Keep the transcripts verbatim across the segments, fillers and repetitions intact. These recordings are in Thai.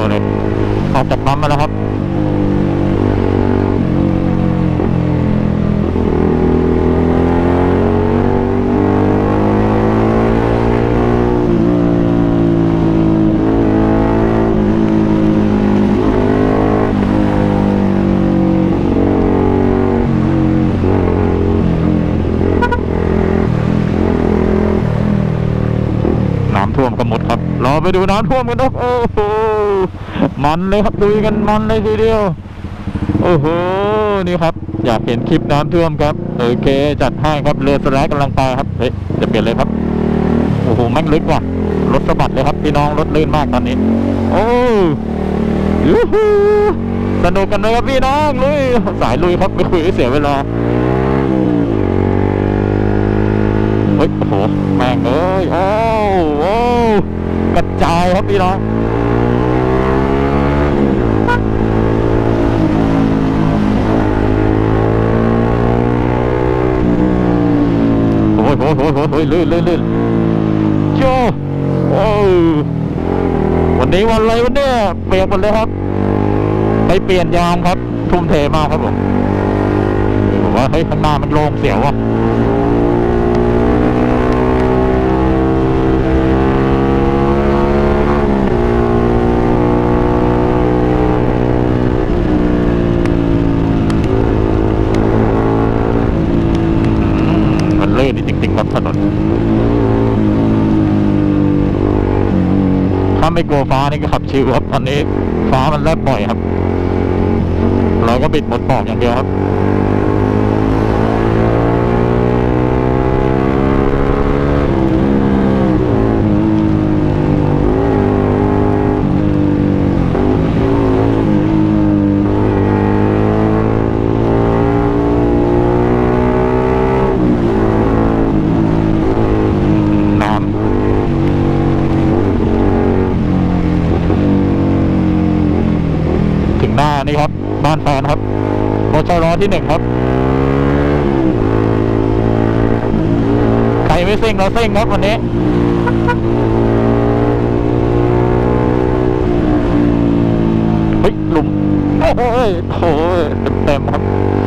ๆเลยออกจากปั๊มมาแล้วครับท่วมกันหมดครับเราไปดูน้ำท่วมกันครับโอ้โหมันเลยครับดูกันมันเลยทีเดียวโอ้โหนี่ครับอยากเห็นคลิปน้ำท่วมครับโอเคจัดให้ครับเรือสไลด์กำลังไปครับเฮ้ยจะเปลี่ยนเลยครับโอ้โหแม่งลึกว่ะรถสะบัดเลยครับพี่น้องรถลื่นมากตอนนี้โอ้ยูฮูสนุกกันเลยครับพี่น้องลุยสายลุยครับไม่คุยเสียเวลาเฮ้ยโอ้โหแม่งเอ้ยโอ้โหกระจายครับพี่น้องโอ้ยโอ้ยโอ้ยโอ้ยลื่นลื่นลื่นโจ้โอ้วันนี้วันอะไรวันเนี้ยเปียกหมดเลยครับไปเปลี่ยนยางครับทุ่มเทมากครับผมบอกว่าเฮ้ยข้างหน้ามันโล่งเสียวว่ะนี่จริงๆครับถนนถ้าไม่กลัวฟ้านี่ก็ขับชิวครับตอนนี้ฟ้ามันแลบบ่อยครับเราก็บิดหมดปอกอย่างเดียวครับนี่ครับบ้านแฟนครับบชรที่หนึ่งครับใครไม่ซิ่งเราซิ่งครับวันนี้เฮ้ยหลุมโอ้ยโอ้ยเต็มๆครับ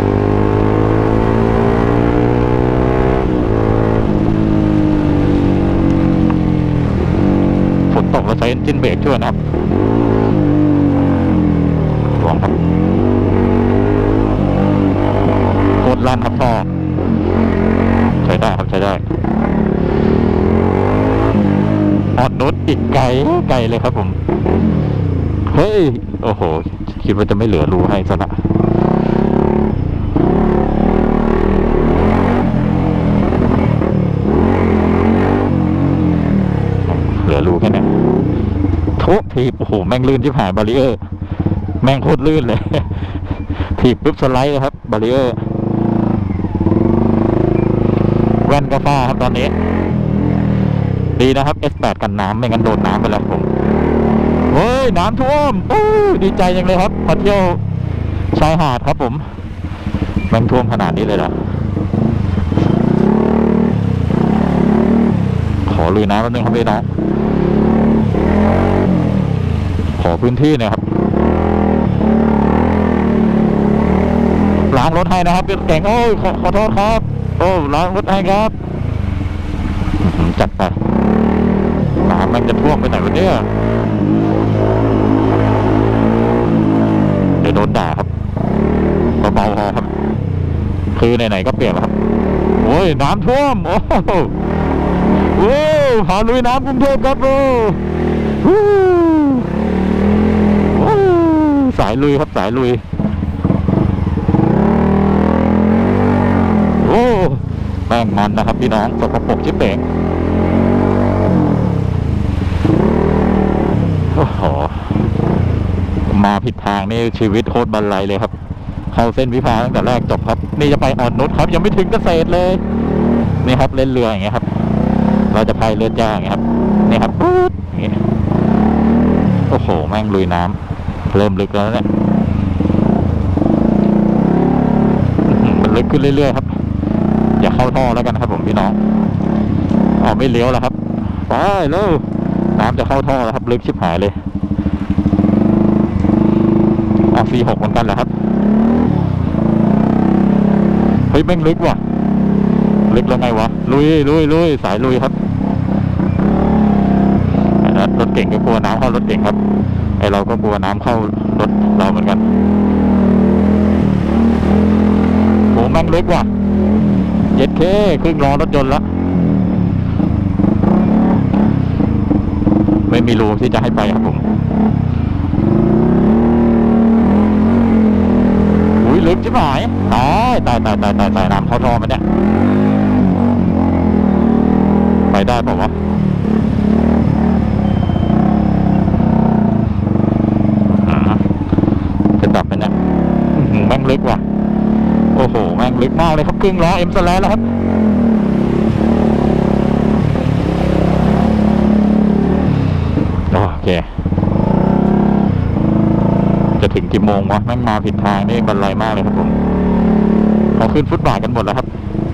ฝนตกเราใช้เอนจินเบรกช่วยนะครับโคตรลั่นครับพ่อใช้ได้ครับใช้ได้ออดนุชอีกไกลไกลเลยครับผมเฮ้ยโอ้โหคิดว่าจะไม่เหลือรูให้ซะละเหลือรูแค่ไหนโถทีโอ้โหแม่งลื่นที่ผ่านบาริเออร์แม่งโคตรลื่นเลยถีบปุ๊บสไลด์เลยครับบาริเออร์แว่นก็ฟ้าครับตอนนี้ดีนะครับ เอส แปด กันน้ำไม่งั้นโดนน้ำไปแล้วผมเฮ้ยน้ำท่วมโอ้ดีใจจังเลยครับมาเที่ยวชายหาดครับผมแม่งท่วมขนาดนี้เลยเหรอขอลุยน้ำแป๊บนึงครับพี่น้องขอพื้นที่หน่อยครับล้างรถให้นะครับเป็นเก่งโอ้ยขอขอโทษครับโอ้ล้างรถให้ครับจัดไปน้ำมันจะท่วมไปไหนวะเนี่ยเดี๋ยวโดนด่าครับเบาๆพอครับคือไหนๆก็เปลี่ยนครับโอ้ยน้ำท่วมโอ้โหพาลุยน้ำกรุงเทพครับโอ้สายลุยครับสายลุยโอ้แม่งมันนะครับพี่น้องสกปรกชิบเป๋งโอ้โหมาผิดทางนี่ชีวิตโคตรบันไลเลยครับเข้าเส้นวิภาตั้งแต่แรกจบครับนี่จะไปอ่อนนุชครับยังไม่ถึงเกษตรเลยนี่ครับเล่นเรืออย่างเงี้ยครับเราจะพายเรือจ้าอย่างเงี้ยครับนี่ครับปุ๊บอย่างเงี้ยโอ้โหแม่งลุยน้ำเริ่มลึกแล้วเนี่ยมันลึกขึ้นเรื่อยๆครับอย่าเข้าท่อแล้วกันครับผมพี่น้องอ๋อไม่เลี้ยวแล้วครับไปแล้วน้ำจะเข้าท่อแล้วครับลึกชิบหายเลยอ๋อ ซี หก เหมือนกันเหรอครับเฮ้ยแม่งลึกว่ะลึกแล้วไงวะลุยลุยลุยสายลุยครับรถเก่งก็กลัวน้ำเข้ารถเก่งครับไอเราก็กลัวน้ำเข้ารถเราเหมือนกันโหแม่งลึกว่ะเย็ดเคครึ่งล้อรถยนต์ละไม่มีรูที่จะให้ไปครับผมอุ้ยลึกใช่ไหมตายตายตายตายตายตายน้ำเข้าท่อมันเนี่ยไปได้เปล่าวะจะดับไปเนี่ยแม่งลึกว่ะโอ้โหแม่งลึกมากเลยครับครึ่งล้อเอ็มสแลนแล้วครับโอเคจะถึงกี่โมงวะแม่งมาผิดทางนี่บรรลัยมากเลยครับผมเขาขึ้นฟุตบาทกันหมดแล้วครับ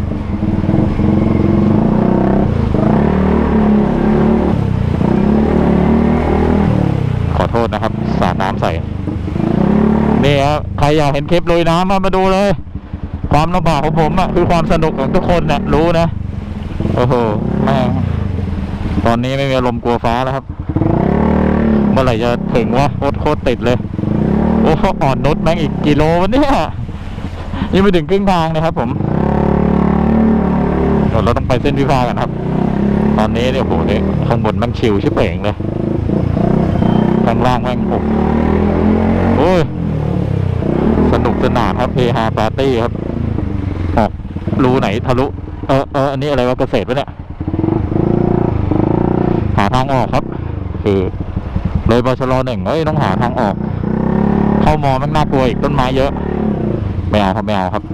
ขอโทษนะครับสาดน้ำใส่นี่ครับใครอยากเห็นคลิปลุยน้ำมามาดูเลยความลำบากของผมอะคือความสนุกของทุกคนเนี่ยรู้นะโอ้โหแม่งตอนนี้ไม่มีอารมณ์กลัวฟ้าแล้วครับเมื่อไหร่จะถึงวะโคตรโคตรติดเลยโอ้อ่อนนุชแม่งอีกกิโลวะเนี่ยยังไม่ถึงครึ่งทางนะครับผมเดี๋ยวเราต้องไปเส้นวิภากันครับตอนนี้เนี่ยโอ้โหเนี่ยข้างบนแม่งชิวชิบเป่งเลยข้างล่างแม่งโอ้โอ้ยสนุกสนานครับเฮฮาปาร์ตี้ครับออกรูไหนทะลุเออเอออันนี้อะไรวะเกษตรวะเนี่ยหาทางออกครับคือเลยบชรหนึ่งเอ้ยต้องหาทางออกเข้ามอแม่งน่ากลัวอีกต้นไม้เยอะไม่เอาครับไม่เอาครับ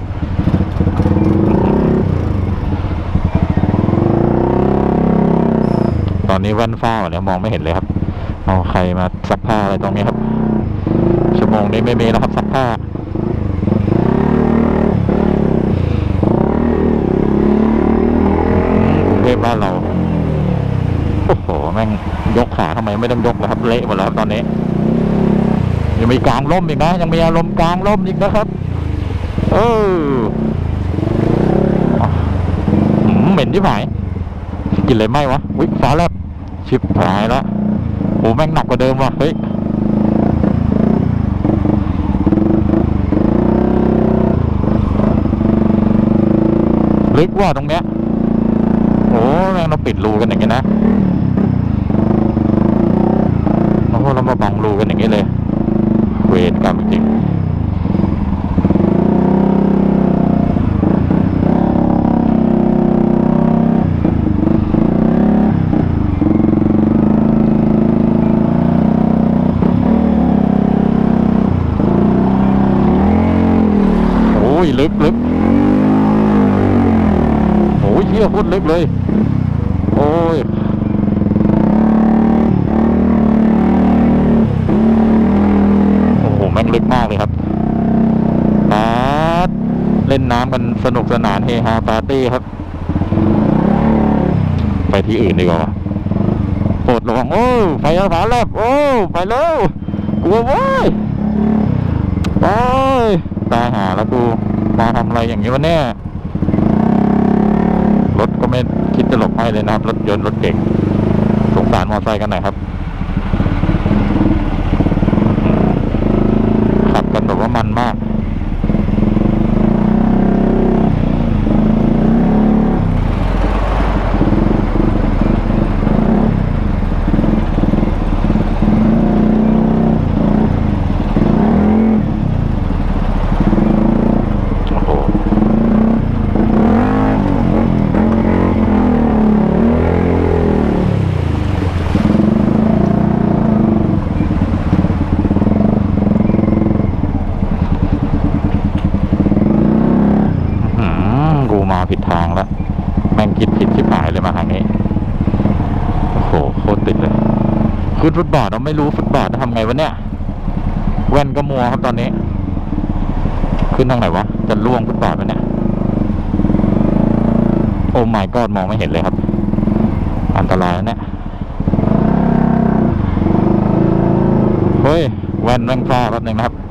ตอนนี้แว่นฟ้าเนี่ยมองไม่เห็นเลยครับเอาใครมาซักผ้าอะไรตรงนี้ครับชั่วโมงนี้ไม่มีแล้วครับซักผ้ากรุงเทพบ้านเราโอ้โหแม่งยกขาทำไมไม่ต้องยกแล้วครับเละหมดแล้วครับตอนนี้ยังมีกลางร่มอีกนะยังมีอารมณ์กลางร่มอีกนะครับเออเหม็นที่ไหนกินเลยไหมวะวิฟ้าแลบชิบหายแล้วโอ้แม่งหนักกว่าเดิมว่ะเฮ้ยลึกว่าตรงเนี้ยโอ้แม่งเราปิดรูกันอย่างงี้นะโอ้เรามาบังรูกันอย่างงี้เลยเวรกรรมจริงโอ้ยลึกลึกโอ้ยเชี่ยโคตรลึกเลยโอ้ยแม่งลึกมากเลยครับปาดเล่นน้ำกันสนุกสนานเฮฮาปาร์ตี้ครับไปที่อื่นดีกว่าโปรดระวังโอ้ไฟฟ้าแลบโอ้ไปแล้วกลัวว้ายโอ้ยตายหาแล้วกูมาทำอะไรอย่างนี้วะเนี่ยรถก็ไม่คิดจะหลบให้เลยนะครับรถยนต์รถเก่งสงสารมอเตอร์ไซค์กันหน่อยครับกันแบบว่ามันมากโอ้โหผิดทางแล้วแม่งคิดผิดชิบหายเลยมาทางนี้โอ้โหโคตรติดเลยขึ้นฟุตบาทเราไม่รู้ฟุตบาทจะทำไงวะเนี่ยแว่นก็มัวครับตอนนี้ขึ้นทางไหนวะจะล่วงฟุตบาทไปเนี่ยโอ้ my god มองไม่เห็นเลยครับอันตรายนะเนี่ยเฮ้ยแว่นแว่นฟ้าแป๊บนึงนะครับ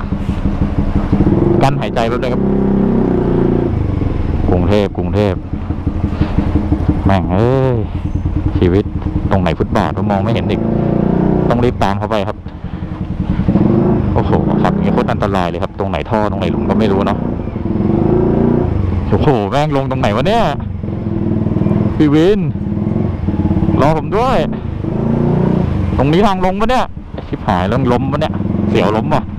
กั้นหายใจแป๊บนึงครับกรุงเทพกรุงเทพแม่งเอ้ยชีวิตตรงไหนฟุตบาทมองไม่เห็นอีกต้องรีบตามเข้าไปครับโอ้โหครับอย่างนี้โคตรอันตรายเลยครับตรงไหนท่อตรงไหนหลุมก็ไม่รู้เนาะโอ้โหแม่งลงตรงไหนวะเนี่ยพี่วินรอผมด้วยตรงนี้ทางลงปะเนี่ยชิบหายแล้วล้มปะเนี่ยเสียวล้มป่ะ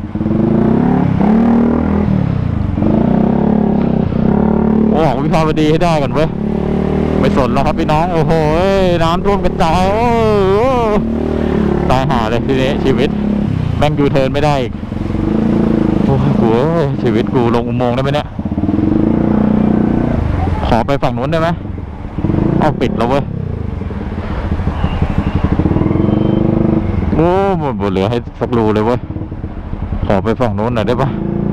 โอ้โหวิภาวดีให้ได้ก่อนเว้ยไม่สนแล้วครับพี่น้องโอ้โหน้ำท่วมกระจายโอ้ตายหาเลยทีนี้ชีวิตแม่งยูเทิร์นไม่ได้อีกโอ้โหชีวิตกูลงอุโมงค์ได้ไหมเนี่ยขอไปฝั่งนู้นได้ไหมเอาปิดแล้วเว้ยโอ้หมดเหลือให้สักรูเลยเว้ยขอไปฝั่งนู้นหน่อยได้ปะ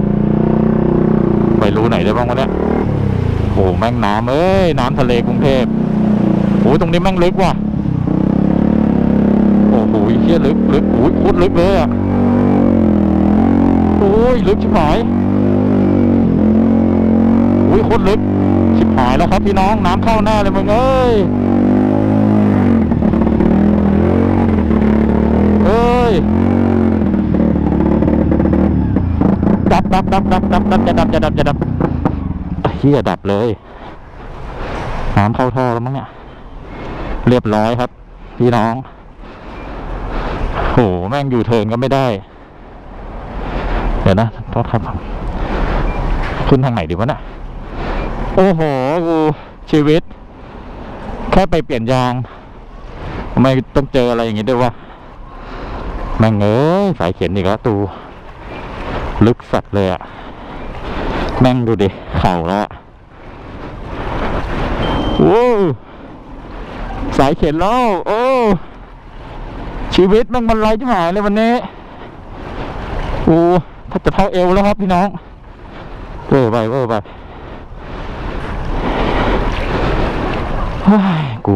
ไปรูไหนได้บ้างวะเนี่ยโอ้แม่งน้ำเอ้ยน้ำทะเลกรุงเทพโอ้ตรงนี้แม่งลึกว่ะโอ้โหเชี่ยลึกลึกโอ้ยโคตรลึกเลยอ่ะโอ้ยลึกชิบหายโอ้ยโคตรลึกชิบหายแล้วครับพี่น้องน้ำเข้าแน่เลยมึงเอ้ยเอ้ยดับดับดับดับดับดับจะดับจะดับจะดับเฮียดับเลยน้ำเข้าท่อแล้วมั้งเนี่ยเรียบร้อยครับพี่น้องโหแม่งอยู่เทิร์นก็ไม่ได้เดี๋ยวนะต้องครับขึ้นทางไหนดีวะเนี่ยโอ้โหกูชีวิตแค่ไปเปลี่ยนยางทำไมต้องเจออะไรอย่างงี้ด้วยวะแม่งเอ้ยสายเข็นอีกแล้วตูลึกสัตว์เลยอะแม่งดูดิเข่าแล้วโอ้สายเข็นแล้วโอ้ชีวิตแม่งมันไรจะหายเลยวันนี้โอ้ถ้าจะเท่าเอวแล้วครับพี่น้องเวอร์ไปเวอร์ไปกู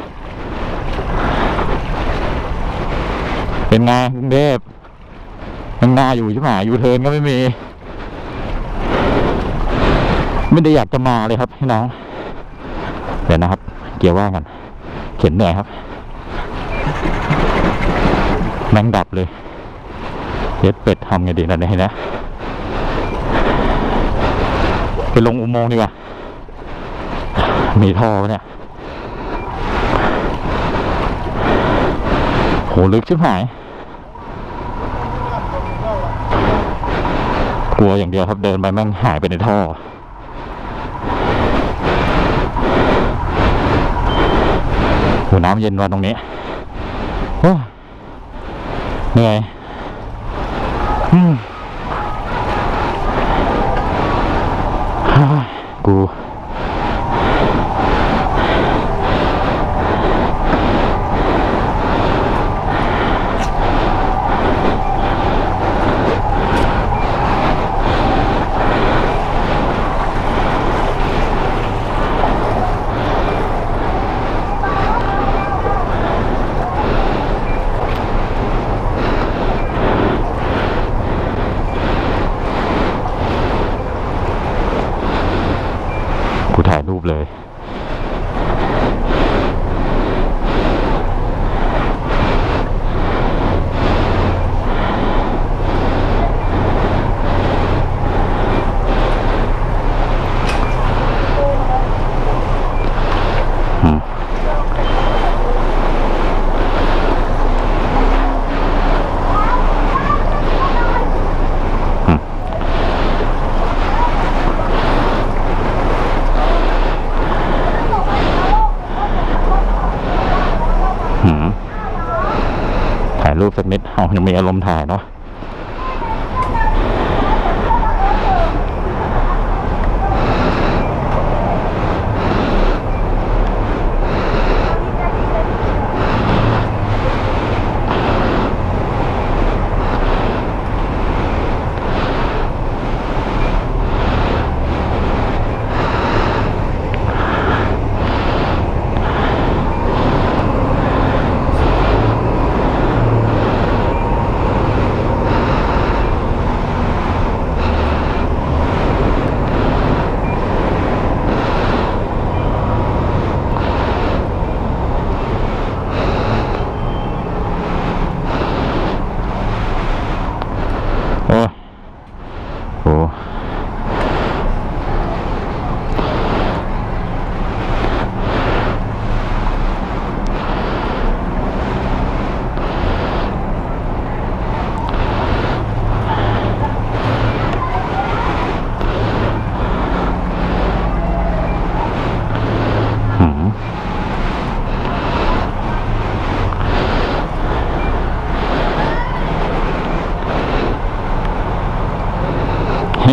เป็นไงกรุงเทพยังนาอยู่ใช่ไหมยูเทิร์นก็ไม่มีไม่ได้อยากจะมาเลยครับพี่น้องเดี๋ยวนะครับเกียร์ว่ากันเข็นเหนื่อยครับแม่งดับเลยเย็ดเป็ดทำไงดีนะเนี่ยนะไปลงอุโมงค์ดีกว่ามีท่อเนี่ยโหลึกชิบหายกลัวอย่างเดียวครับเดินไปแม่งหายไปในท่อโหน้ำเย็นวันตรงนี้โอ้เหนื่อยอืมกูถ่ายรูปเลย รูปสักนิดเอายังมีอารมณ์ถ่ายเนาะ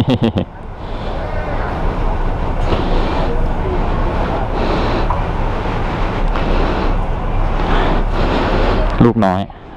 ลูกน้อย